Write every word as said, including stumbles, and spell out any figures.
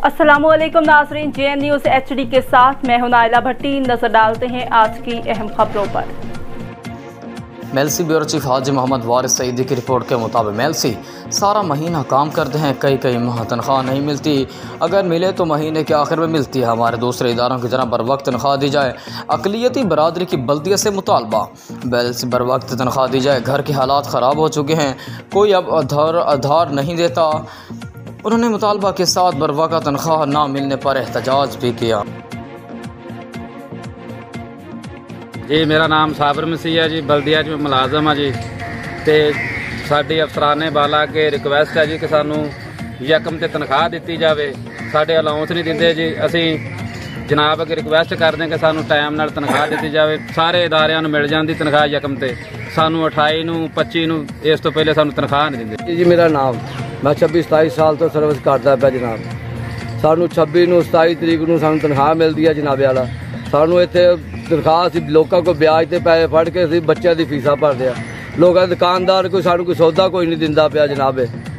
अस्सलामुअलैकुम नाज़रीन, J N news H D के साथ मैं हूं नाइला भट्टी। नजर डालते हैं आज की अहम खबरों पर। मेलसी ब्यूरो चीफ हाजी मोहम्मद वारिस सईदी की रिपोर्ट के मुताबिक मेलसी सारा महीना काम करते हैं, कई कई माह तनख्वाह नहीं मिलती, अगर मिले तो महीने के आखिर में मिलती है। हमारे दूसरे इदारों की तरह बर वक्त तनख्वाह दी जाए। अकलियती बरादरी की बल्दियत से मुतालबा, मेलसी बर वक्त तनख्वाह दी जाए। घर के हालात ख़राब हो चुके हैं, कोई अब आधार आधार नहीं देता। उन्होंने मुतालबा के साथ बर वक्त तनख्वाह ना मिलने पर एहतजाज भी किया। जी मेरा नाम साबिर मसीह है जी, बल्दिया च मुलाजम है जी। तो साडी अफसराने बाला के रिक्वेस्ट है जी कि सानू यकम ते तनख्वाह दी जाए। साडे अलाउंस नहीं देंगे जी, असी जनाब अगे रिक्वेस्ट करते हैं कि सानू टाइम नाल तनख्वाह दी जाए। सारे इदारियां नूं मिल जाती तनख्वाह यकम ते, सानू अठाई नूं पच्ची नूं इस तो पहले सानू तनख्वाह नहीं देंगे जी। मेरा नाम मैं छब्बी सताई साल तो सर्विस करता पाया जनाब। सानू छब्बी नूं सताई तरीक नूं सानू तनख्वाह मिलती है जनाबे वाला। सानू इत्थे तनख्वाह असीं लोकां को ब्याज ते पैसे फड़ के असीं बच्चों की फीसां भरदे आ। लोकां दुकानदार कोई सानू कोई सौदा कोई नहीं दिंदा पिया जनाबे।